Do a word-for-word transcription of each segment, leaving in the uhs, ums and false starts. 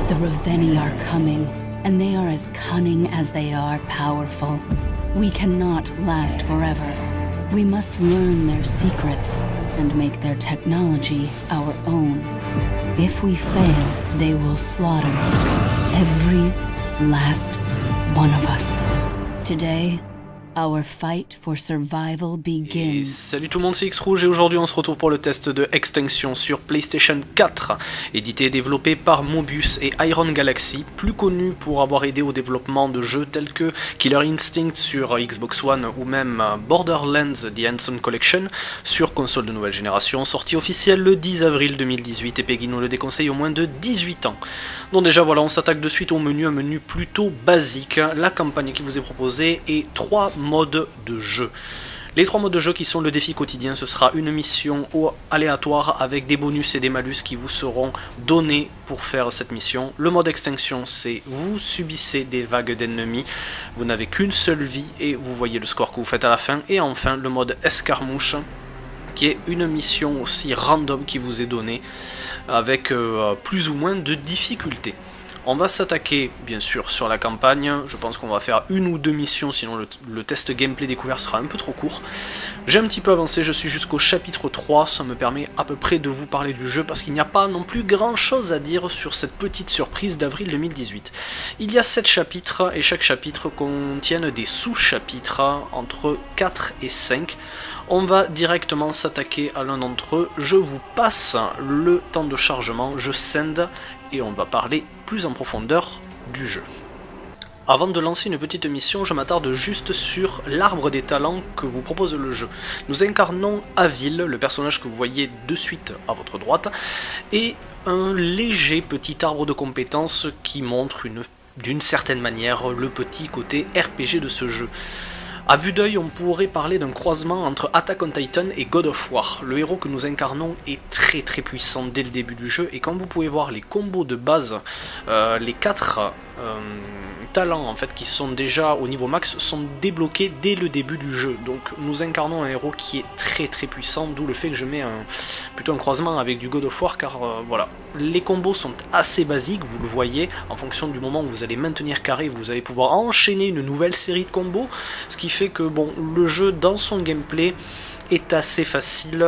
The Raveni are coming, and they are as cunning as they are powerful. We cannot last forever. We must learn their secrets and make their technology our own. If we fail, they will slaughter every last one of us. Today, our fight for survival begins. Et salut tout le monde, c'est X-Rouge et aujourd'hui on se retrouve pour le test de Extinction sur PlayStation quatre, édité et développé par Mobius et Iron Galaxy, plus connu pour avoir aidé au développement de jeux tels que Killer Instinct sur Xbox One ou même Borderlands The Handsome Collection sur console de nouvelle génération, sortie officielle le dix avril deux mille dix-huit et Peggy nous le déconseille au moins de dix-huit ans. Donc déjà voilà, on s'attaque de suite au menu, un menu plutôt basique, la campagne qui vous est proposée et trois modes de jeu. Les trois modes de jeu qui sont le défi quotidien, ce sera une mission aléatoire avec des bonus et des malus qui vous seront donnés pour faire cette mission. Le mode extinction, c'est vous subissez des vagues d'ennemis, vous n'avez qu'une seule vie et vous voyez le score que vous faites à la fin. Et enfin le mode escarmouche, qui est une mission aussi random qui vous est donnée avec euh, plus ou moins de difficulté. On va s'attaquer bien sûr sur la campagne, je pense qu'on va faire une ou deux missions, sinon le, le test gameplay découvert sera un peu trop court. J'ai un petit peu avancé, je suis jusqu'au chapitre trois, ça me permet à peu près de vous parler du jeu, parce qu'il n'y a pas non plus grand chose à dire sur cette petite surprise d'avril deux mille dix-huit. Il y a sept chapitres, et chaque chapitre contient des sous-chapitres entre quatre et cinq. On va directement s'attaquer à l'un d'entre eux, je vous passe le temps de chargement, je send, et on va parler plus en profondeur du jeu. Avant de lancer une petite mission, je m'attarde juste sur l'arbre des talents que vous propose le jeu. Nous incarnons Avil, le personnage que vous voyez de suite à votre droite, et un léger petit arbre de compétences qui montre une, d'une certaine manière le petit côté R P G de ce jeu. A vue d'œil, on pourrait parler d'un croisement entre Attack on Titan et God of War. Le héros que nous incarnons est très très puissant dès le début du jeu, et quand vous pouvez voir les combos de base, euh, les quatre euh, talents en fait qui sont déjà au niveau max sont débloqués dès le début du jeu. Donc nous incarnons un héros qui est très très puissant, d'où le fait que je mets un, plutôt un croisement avec du God of War, car euh, voilà, les combos sont assez basiques, vous le voyez, en fonction du moment où vous allez maintenir carré, vous allez pouvoir enchaîner une nouvelle série de combos, ce qui fait que bon, le jeu dans son gameplay est assez facile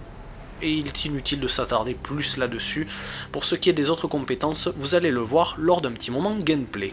et il est inutile de s'attarder plus là-dessus. Pour ce qui est des autres compétences, vous allez le voir lors d'un petit moment gameplay.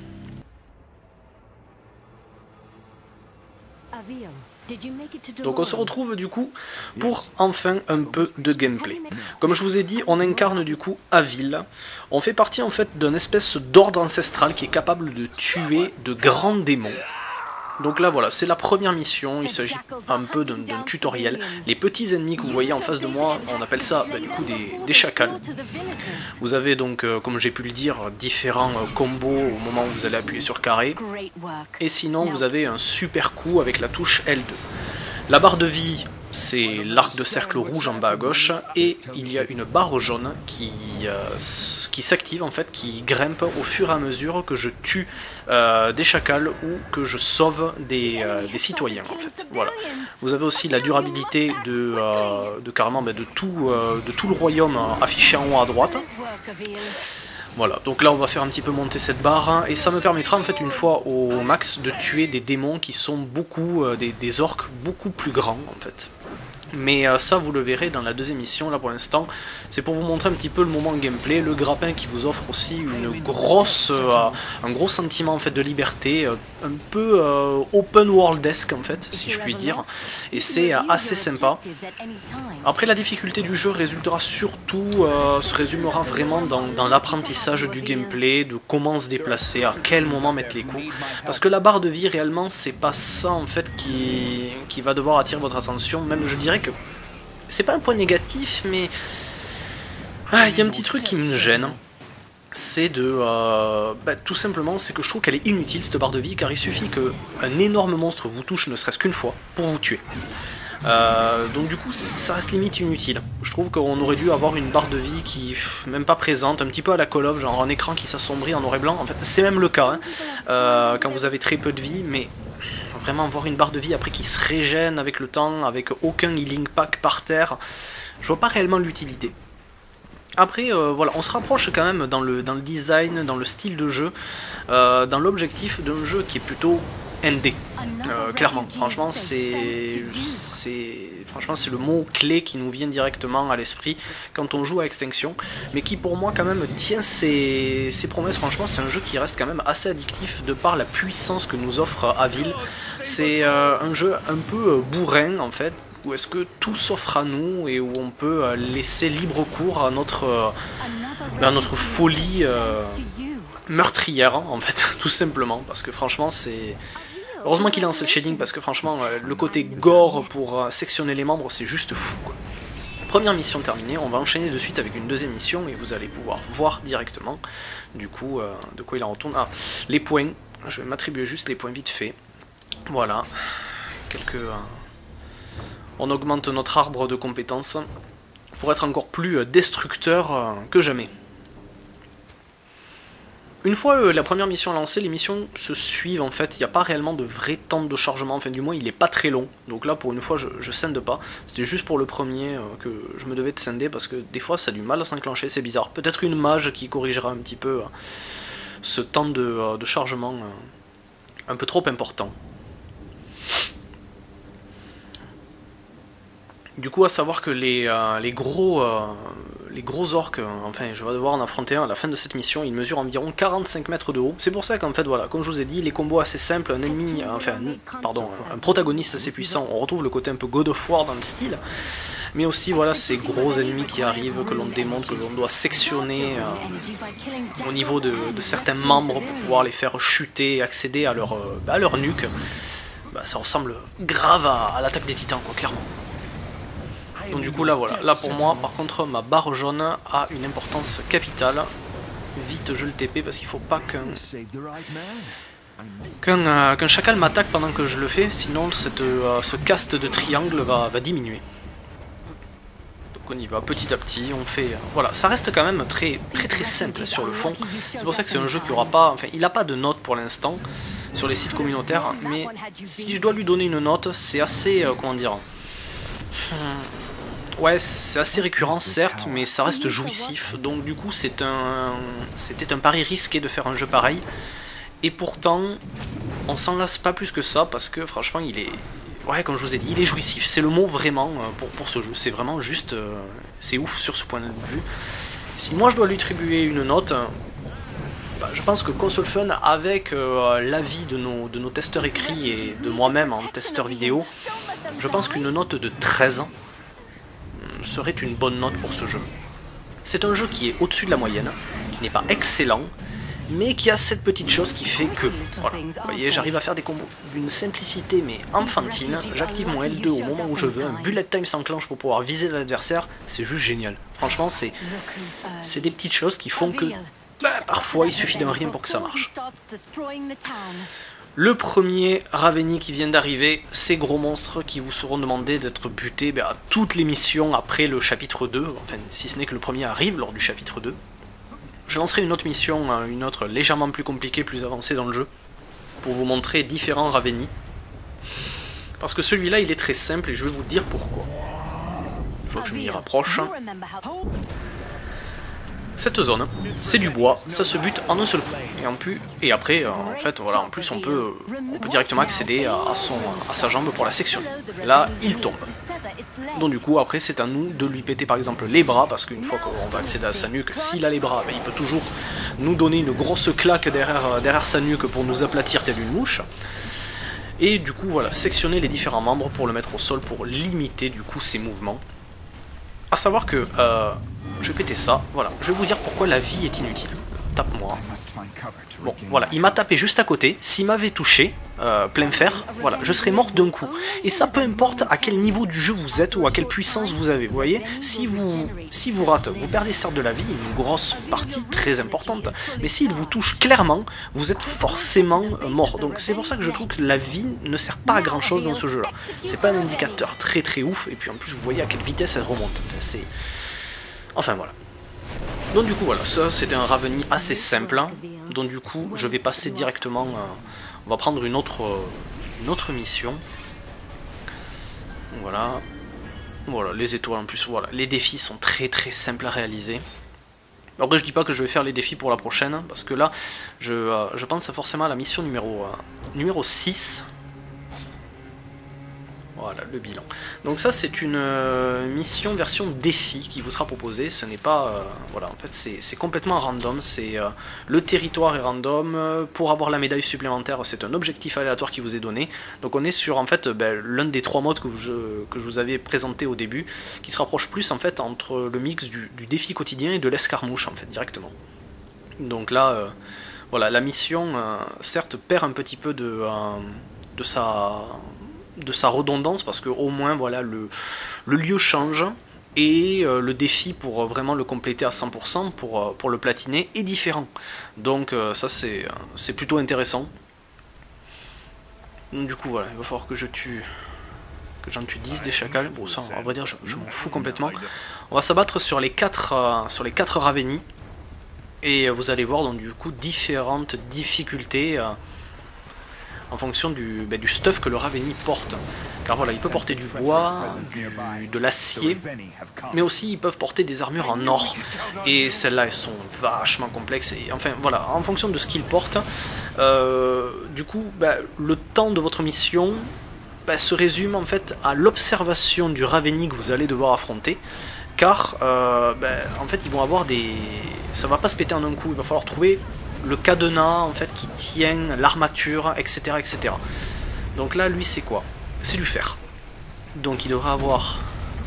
Donc on se retrouve du coup pour enfin un peu de gameplay. Comme je vous ai dit, on incarne du coup Avil. On fait partie en fait d'une espèce d'ordre ancestral qui est capable de tuer de grands démons. Donc là voilà, c'est la première mission, il s'agit un peu d'un tutoriel. Les petits ennemis que vous voyez en face de moi, on appelle ça bah, du coup des, des chacals. Vous avez donc, euh, comme j'ai pu le dire, différents euh, combos au moment où vous allez appuyer sur carré. Et sinon vous avez un super coup avec la touche L deux. La barre de vie, c'est l'arc de cercle rouge en bas à gauche, et il y a une barre jaune qui, euh, qui s'active en fait, qui grimpe au fur et à mesure que je tue euh, des chacals ou que je sauve des, euh, des citoyens en fait. Voilà. Vous avez aussi la durabilité de, euh, de carrément bah, de, tout, euh, de tout le royaume affiché en haut à droite. Voilà, donc là on va faire un petit peu monter cette barre, et ça me permettra en fait une fois au max de tuer des démons qui sont beaucoup, euh, des, des orques beaucoup plus grands en fait. Mais euh, ça vous le verrez dans la deuxième mission. Là pour l'instant c'est pour vous montrer un petit peu le moment gameplay, le grappin qui vous offre aussi une grosse, euh, un gros sentiment en fait de liberté, euh, un peu euh, open world-esque en fait si je puis dire, et c'est euh, assez sympa. Après la difficulté du jeu résultera surtout, euh, se résumera vraiment dans, dans l'apprentissage du gameplay, de comment se déplacer, à quel moment mettre les coups, parce que la barre de vie réellement c'est pas ça en fait qui, qui va devoir attirer votre attention. Même je dirais que c'est pas un point négatif, mais ah, il y a un petit truc qui me gêne, c'est de euh, bah, tout simplement c'est que je trouve qu'elle est inutile cette barre de vie, car il suffit qu'un énorme monstre vous touche ne serait-ce qu'une fois pour vous tuer. Euh, donc du coup ça reste limite inutile. Je trouve qu'on aurait dû avoir une barre de vie qui même pas présente, un petit peu à la Call of, genre un écran qui s'assombrit en noir et blanc. En fait c'est même le cas hein, euh, quand vous avez très peu de vie, mais vraiment avoir une barre de vie après qui se régène avec le temps, avec aucun healing pack par terre, je vois pas réellement l'utilité. Après, euh, voilà, on se rapproche quand même dans le, dans le design, dans le style de jeu, euh, dans l'objectif d'un jeu qui est plutôt N D. Euh, clairement, franchement, c'est franchement c'est le mot clé qui nous vient directement à l'esprit quand on joue à Extinction, mais qui pour moi quand même tient ses, ses promesses. Franchement, c'est un jeu qui reste quand même assez addictif de par la puissance que nous offre Avil. C'est euh, un jeu un peu bourrin en fait, où est-ce que tout s'offre à nous et où on peut laisser libre cours à notre, à notre folie euh, meurtrière en fait, tout simplement, parce que franchement c'est... Heureusement qu'il a un cel shading, parce que franchement le côté gore pour sectionner les membres c'est juste fou quoi. Première mission terminée, on va enchaîner de suite avec une deuxième mission et vous allez pouvoir voir directement du coup euh, de quoi il en retourne. Ah, les points, je vais m'attribuer juste les points vite fait. Voilà, quelques... Euh, on augmente notre arbre de compétences pour être encore plus destructeur que jamais. Une fois euh, la première mission lancée, les missions se suivent en fait, il n'y a pas réellement de vrai temps de chargement, enfin du moins il n'est pas très long, donc là pour une fois je, je scinde pas, c'était juste pour le premier euh, que je me devais de scinder parce que des fois ça a du mal à s'enclencher, c'est bizarre, peut-être une mage qui corrigera un petit peu euh, ce temps de, euh, de chargement euh, un peu trop important. Du coup, à savoir que les, euh, les, gros, euh, les gros orques, euh, enfin je vais devoir en affronter un à la fin de cette mission, ils mesurent environ quarante-cinq mètres de haut. C'est pour ça qu'en fait, voilà, comme je vous ai dit, les combos assez simples, un ennemi, euh, enfin, pardon, un protagoniste assez puissant, on retrouve le côté un peu God of War dans le style, mais aussi voilà ces gros ennemis qui arrivent, que l'on démonte, que l'on doit sectionner euh, au niveau de, de certains membres pour pouvoir les faire chuter et accéder à leur, euh, à leur nuque. Bah, ça ressemble grave à, à l'attaque des titans, quoi, clairement. Donc du coup là voilà, là pour moi par contre ma barre jaune a une importance capitale. Vite je le T P parce qu'il faut pas qu'un qu'un euh, qu'un chacal m'attaque pendant que je le fais, sinon cette, euh, ce cast de triangle va, va diminuer. Donc on y va petit à petit, on fait... Euh, voilà, ça reste quand même très très très simple sur le fond. C'est pour ça que c'est un jeu qui aura pas... Enfin il n'a pas de note pour l'instant sur les sites communautaires, mais si je dois lui donner une note, c'est assez... Euh, comment dire... Ouais, c'est assez récurrent certes, mais ça reste jouissif, donc du coup c'est un, c'était un pari risqué de faire un jeu pareil, et pourtant on s'en lasse pas plus que ça, parce que franchement il est, ouais comme je vous ai dit, il est jouissif, c'est le mot vraiment pour, pour ce jeu, c'est vraiment juste, euh, c'est ouf sur ce point de vue. Si moi je dois lui attribuer une note, bah, je pense que Console Fun, avec euh, l'avis de nos, de nos testeurs écrits et de moi-même en testeur vidéo, je pense qu'une note de treize serait une bonne note pour ce jeu. C'est un jeu qui est au-dessus de la moyenne, qui n'est pas excellent, mais qui a cette petite chose qui fait que, voilà, vous voyez, j'arrive à faire des combos d'une simplicité mais enfantine, j'active mon L deux au moment où je veux, un bullet time s'enclenche pour pouvoir viser l'adversaire, c'est juste génial. Franchement, c'est c'est des petites choses qui font que, bah, parfois, il suffit d'un rien pour que ça marche. Le premier Raveni qui vient d'arriver, ces gros monstres qui vous seront demandés d'être butés bah, à toutes les missions après le chapitre deux, enfin si ce n'est que le premier arrive lors du chapitre deux. Je lancerai une autre mission, une autre légèrement plus compliquée, plus avancée dans le jeu, pour vous montrer différents Raveni. Parce que celui-là il est très simple et je vais vous dire pourquoi. Il faut que je m'y rapproche. Cette zone, c'est du bois, ça se bute en un seul coup. Et en plus, et après, euh, en fait, voilà, en plus on peut, on peut directement accéder à, à, son, à sa jambe pour la sectionner. Là, il tombe. Donc du coup, après, c'est à nous de lui péter par exemple les bras, parce qu'une fois qu'on va accéder à sa nuque, s'il a les bras, ben, il peut toujours nous donner une grosse claque derrière, derrière sa nuque pour nous aplatir telle une mouche. Et du coup, voilà, sectionner les différents membres pour le mettre au sol, pour limiter du coup ses mouvements. A savoir que... Euh, je vais péter ça, voilà, je vais vous dire pourquoi la vie est inutile. Tape-moi. Bon, voilà, il m'a tapé juste à côté, s'il m'avait touché, euh, plein fer, voilà, je serais mort d'un coup. Et ça peu importe à quel niveau du jeu vous êtes ou à quelle puissance vous avez, vous voyez, si vous, si vous ratez, vous perdez certes de la vie, une grosse partie très importante, mais s'il vous touche clairement, vous êtes forcément mort. Donc c'est pour ça que je trouve que la vie ne sert pas à grand chose dans ce jeu-là. C'est pas un indicateur très très ouf, et puis en plus vous voyez à quelle vitesse elle remonte. C'est... Enfin voilà. Donc du coup voilà, ça c'était un Raveni assez simple. Donc du coup je vais passer directement, euh, on va prendre une autre, euh, une autre mission. Voilà. Voilà, les étoiles en plus, voilà. Les défis sont très très simples à réaliser. Après, je dis pas que je vais faire les défis pour la prochaine, parce que là, je, euh, je pense forcément à la mission numéro, euh, numéro six. Voilà, le bilan. Donc ça, c'est une euh, mission version défi qui vous sera proposée. Ce n'est pas... Euh, voilà, en fait, c'est complètement random. C'est euh, le territoire est random. Pour avoir la médaille supplémentaire, c'est un objectif aléatoire qui vous est donné. Donc on est sur, en fait, ben, l'un des trois modes que je, que je vous avais présenté au début, qui se rapproche plus, en fait, entre le mix du, du défi quotidien et de l'escarmouche, en fait, directement. Donc là, euh, voilà, la mission, euh, certes, perd un petit peu de, euh, de sa... de sa redondance, parce que au moins voilà le, le lieu change et euh, le défi pour euh, vraiment le compléter à cent pour cent pour, euh, pour le platiner est différent, donc euh, ça c'est c'est plutôt intéressant. Donc, du coup voilà, il va falloir que je tue que j'en tue dix des chacals. Bon, ça à vrai dire je, je m'en fous complètement. On va s'abattre sur les quatre euh, sur les quatre Raveni et euh, vous allez voir donc du coup différentes difficultés euh, en fonction du, bah, du stuff que le Raveni porte. Car voilà, il peut porter du bois, du, de l'acier, mais aussi ils peuvent porter des armures en or. Et celles-là, elles sont vachement complexes. Et enfin voilà, en fonction de ce qu'ils portent, euh, du coup, bah, le temps de votre mission bah, se résume en fait à l'observation du Raveni que vous allez devoir affronter. Car euh, bah, en fait, ils vont avoir des... ça va pas se péter en un coup, il va falloir trouver le cadenas en fait qui tient l'armature, et cetera, et cetera. Donc là, lui, c'est quoi? C'est du fer. Donc il devrait avoir...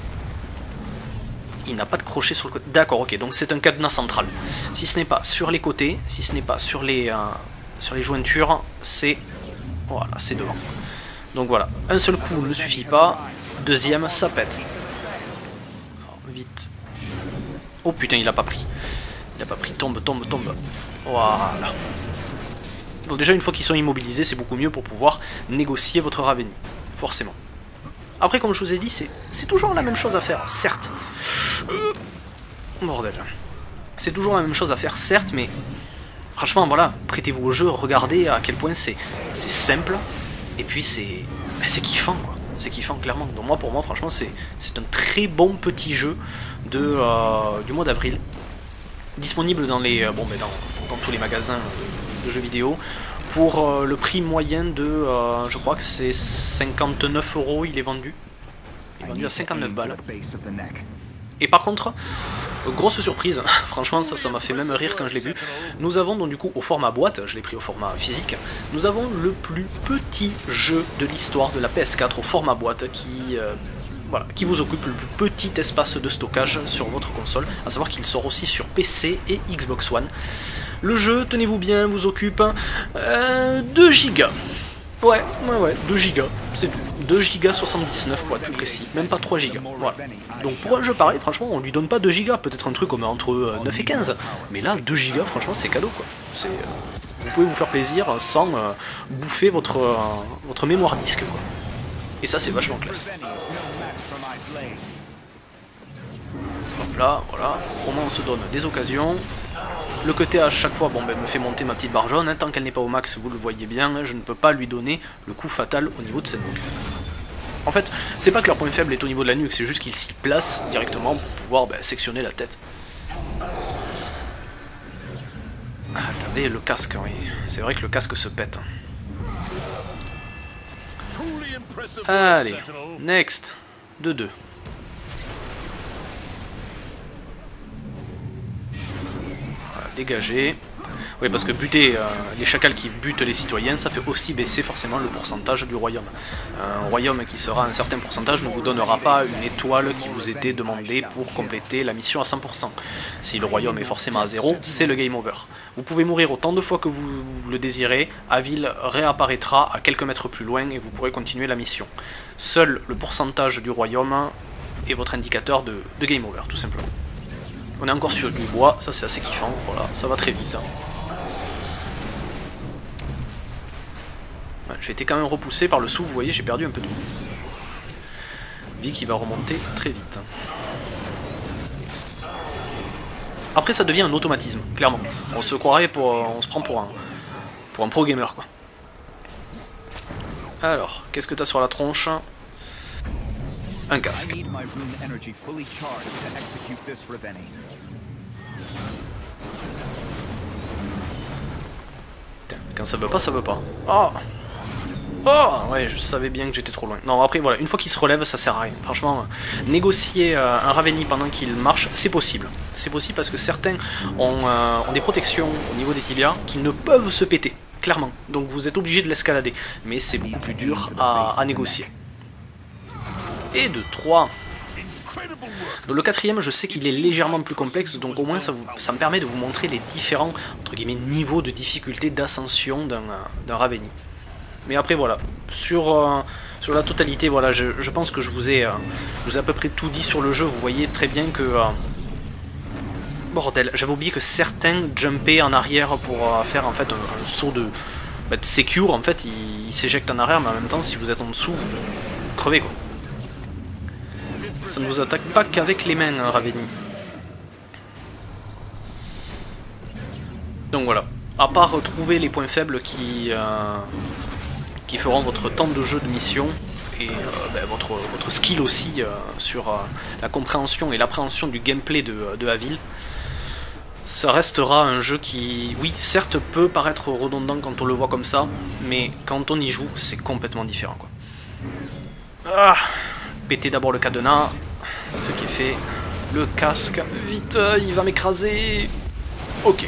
Il n'a pas de crochet sur le côté. D'accord, ok, donc c'est un cadenas central. Si ce n'est pas sur les côtés, si ce n'est pas sur les, euh, sur les jointures, c'est... Voilà, c'est devant. Donc voilà, un seul coup ne suffit pas. Deuxième, ça pète. Alors, vite. Oh putain, il a pas pris. Il a pas pris, tombe, tombe, tombe. Voilà. Donc déjà, une fois qu'ils sont immobilisés, c'est beaucoup mieux pour pouvoir négocier votre Raveni. Forcément. Après, comme je vous ai dit, c'est toujours la même chose à faire, certes. Euh, bordel. C'est toujours la même chose à faire, certes, mais... Franchement, voilà, prêtez-vous au jeu, regardez à quel point c'est simple. Et puis, c'est c'est kiffant, quoi. C'est kiffant, clairement. Donc moi, pour moi, franchement, c'est un très bon petit jeu de, euh, du mois d'avril. Disponible dans les euh, bon mais dans, dans tous les magasins de, de jeux vidéo pour euh, le prix moyen de euh, je crois que c'est cinquante-neuf euros. Il est vendu il est vendu à cinquante-neuf balles. Et par contre, euh, grosse surprise, franchement ça ça m'a fait même rire quand je l'ai vu, nous avons donc du coup au format boîte, je l'ai pris au format physique, nous avons le plus petit jeu de l'histoire de la P S quatre au format boîte qui euh, Voilà, qui vous occupe le plus petit espace de stockage sur votre console, à savoir qu'il sort aussi sur P C et Xbox One. Le jeu, tenez-vous bien, vous occupe euh, deux gigas. Ouais, ouais, ouais, deux gigas, c'est tout. deux gigas soixante-dix-neuf pour être plus précis, même pas trois gigas. Voilà. Donc pour un jeu pareil, franchement, on lui donne pas deux gigas, peut-être un truc comme entre neuf et quinze. Mais là, deux gigas, franchement, c'est cadeau, quoi. C'est... Euh, vous pouvez vous faire plaisir sans euh, bouffer votre, euh, votre mémoire disque, quoi. Et ça, c'est vachement classe. Hop là, voilà, au moins on se donne des occasions. Le côté à chaque fois, bon ben me fait monter ma petite barre jaune, hein. Tant qu'elle n'est pas au max, vous le voyez bien, hein, je ne peux pas lui donner le coup fatal au niveau de cette nuque. En fait, c'est pas que leur point faible est au niveau de la nuque, c'est juste qu'ils s'y placent directement pour pouvoir ben, sectionner la tête. Ah, t'avais le casque, oui. C'est vrai que le casque se pète. Allez, next, deux deux. Voilà, dégager. Oui, parce que buter euh, les chacals qui butent les citoyens, ça fait aussi baisser forcément le pourcentage du royaume. Un royaume qui sera à un certain pourcentage ne vous donnera pas une étoile qui vous était demandée pour compléter la mission à cent pour cent. Si le royaume est forcément à zéro, c'est le game over. Vous pouvez mourir autant de fois que vous le désirez, Avil réapparaîtra à quelques mètres plus loin et vous pourrez continuer la mission. Seul le pourcentage du royaume est votre indicateur de, de game over, tout simplement. On est encore sur du bois, ça c'est assez kiffant, voilà, ça va très vite. Ouais, j'ai été quand même repoussé par le sou, vous voyez, j'ai perdu un peu de vie. Vie qui va remonter très vite. Après ça devient un automatisme, clairement. On se croirait pour... on se prend pour un, pour un pro gamer, quoi. Alors, qu'est-ce que t'as sur la tronche? Un casque. Quand ça veut pas, ça veut pas. Oh Oh ouais, je savais bien que j'étais trop loin. Non, après, voilà, une fois qu'il se relève, ça sert à rien. Franchement, négocier euh, un Raveni pendant qu'il marche, c'est possible. C'est possible parce que certains ont, euh, ont des protections au niveau des tibias qui ne peuvent se péter, clairement. Donc vous êtes obligé de l'escalader. Mais c'est beaucoup plus dur à, à négocier. Et de trois. Donc le quatrième, je sais qu'il est légèrement plus complexe, donc au moins ça, vous, ça me permet de vous montrer les différents entre guillemets, niveaux de difficulté d'ascension d'un d'un Raveni. Mais après voilà, sur, euh, sur la totalité, voilà, je, je pense que je vous, ai, euh, je vous ai à peu près tout dit sur le jeu. Vous voyez très bien que... Euh... Bordel, j'avais oublié que certains jumpaient en arrière pour euh, faire en fait un, un saut de, bah, de secure. En fait, ils il s'éjectent en arrière, mais en même temps, si vous êtes en dessous, vous, vous crevez quoi. Ça ne vous attaque pas qu'avec les mains, hein, Raveni. Donc voilà, à part trouver les points faibles qui... Euh... qui feront votre temps de jeu de mission et euh, ben, votre, votre skill aussi euh, sur euh, la compréhension et l'appréhension du gameplay de, de Havil. Ça restera un jeu qui, oui, certes peut paraître redondant quand on le voit comme ça, mais quand on y joue, c'est complètement différent, quoi. Ah, péter d'abord le cadenas, ce qui est fait. Le casque, vite, il va m'écraser. Ok.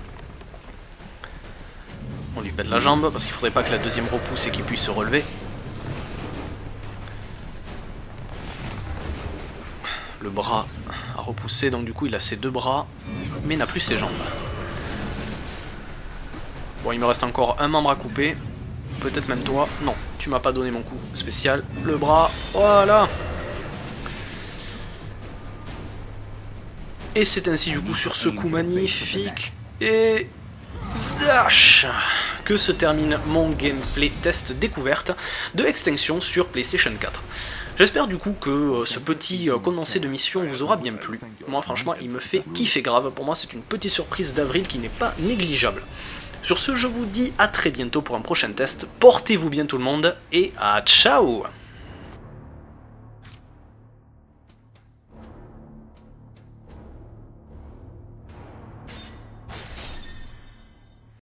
On lui pète la jambe, parce qu'il faudrait pas que la deuxième repousse et qu'il puisse se relever. Le bras a repoussé, donc du coup il a ses deux bras, mais n'a plus ses jambes. Bon, il me reste encore un membre à couper. Peut-être même toi. Non, tu m'as pas donné mon coup spécial. Le bras, voilà. Et c'est ainsi du coup sur ce coup magnifique et... Zdash que se termine mon gameplay test découverte de Extinction sur PlayStation quatre. J'espère du coup que euh, ce petit euh, condensé de mission vous aura bien plu. Moi franchement il me fait kiffer grave, pour moi c'est une petite surprise d'avril qui n'est pas négligeable. Sur ce je vous dis à très bientôt pour un prochain test, portez-vous bien tout le monde et à ciao.